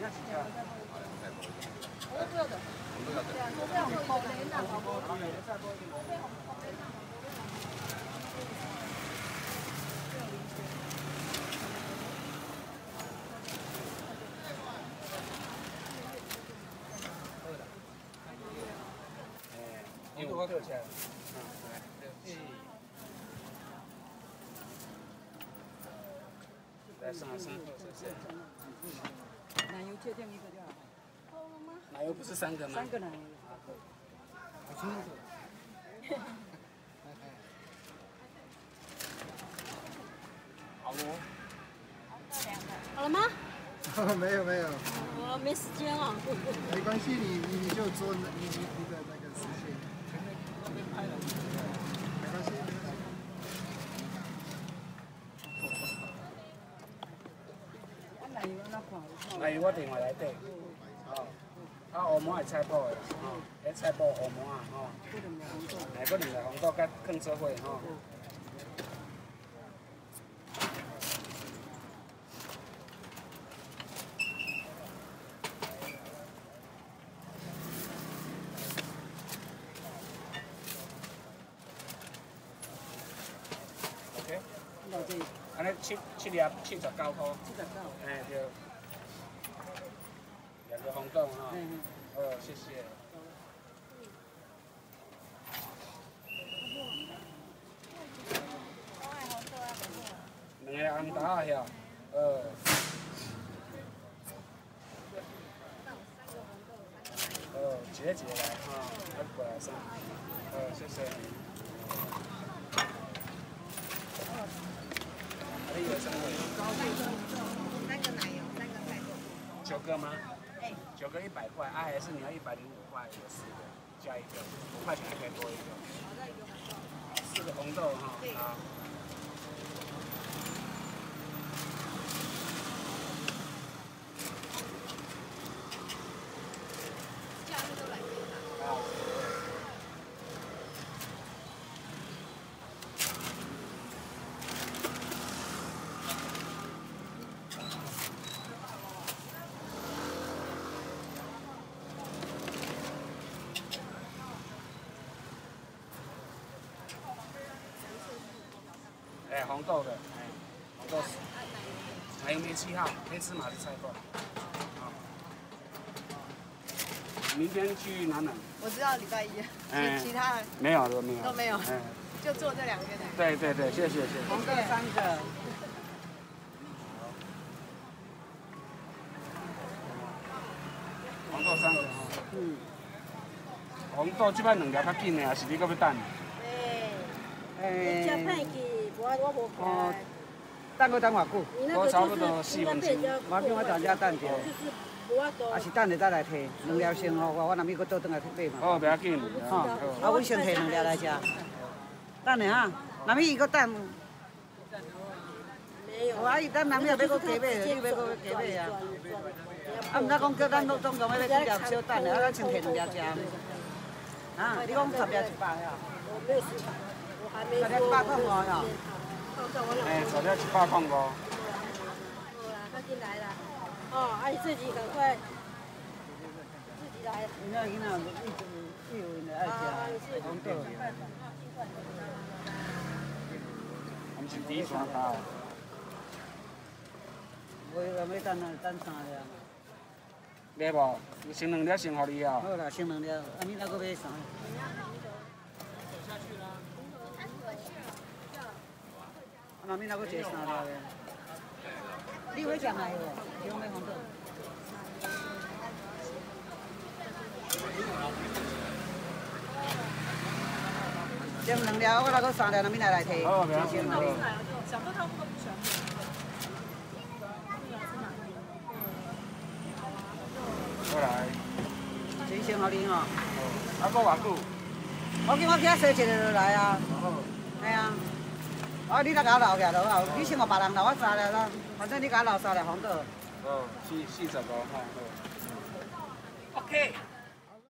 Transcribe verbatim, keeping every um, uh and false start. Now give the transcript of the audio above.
那几家？ 红色的。红色的。红色红口的，那好多。再多一点。红红红的那。 红豆花多少钱？嗯，对。来上来上，谢谢。 奶油切定一个就好。 够了吗？ 奶油不是三个吗？ 三个奶油。 好清楚。好哦。 好了吗？ 没有没有。 我没时间啊。 没关系，你你你就做你你你的那个事情。没关系。 奶油我另外来订。哦。啊，乌毛是菜脯的，吼，迄菜脯乌毛啊，吼。哎，搁两个红豆甲放做伙，吼。OK。安尼七七粒七十九块。 七十九。 哎对。两个红豆哈。嗯嗯。哦，谢谢。两个红豆啊遐，呃。哦，一个一个来哈，啊过来先。哦，谢谢。还有三个。 三个奶油，三个菜豆。 九个吗？ 哎。 九个一百块，啊还是你要一百零五块，有四个，加一个，五块钱还可以多一个。 好的，一个红豆。 四个红豆哈，好。 假日都来这个。 好。哎，红豆的，哎，红豆丝，奶油没七号，黑芝麻的菜脯。好。明天去哪哪？ 我知道礼拜一，其其他的没有都没有。 都没有，就做这两个。 对对对，谢谢谢谢。 红豆三个。 红豆三个哈。嗯。红豆即摆两条较紧的，还是你搁要等？ 诶。诶。我我无哦，等我等偌久？ 我差不多四分钟。 我叫我大家等者。啊是等下再来摕，两粒先吼，我我若要搁倒转来买嘛。 哦，不要紧。 吼，啊，阮先摕两粒来食。等下哈，若要伊搁等。 没有。 啊，伊等若要要搁加买，你要搁加买啊？啊，毋知讲叫咱总总共要要几粒小等的，啊，咱先摕两粒食。啊，你讲十粒一百呀？ 我没有十百。 十粒一百块五呀？ 哎，十粒一百块五。 好啦，快进来啦！哦，啊，你自己赶快自己来。 你那囡仔一直一有人爱食红豆。 我们是第一双卡。 我要要等啊，等三粒。 买无？先两粒先互你啊。 好啦，先两粒，啊，你那个买啥？那咪那个一个三粒的，你会食哪个？有买红豆？先两粒，我那个三粒，那咪来来摕。 好，不要紧。 小豆他们都不喜欢吃。 过来。 先先互你吼。 啊，搁偌久？ 我叫我起洗一个就来啊。好。系啊。啊，你来甲我留起来就好，你先互别人留我三粒啦，反正你甲我留三粒红豆。 哦，四四十五哈。OK。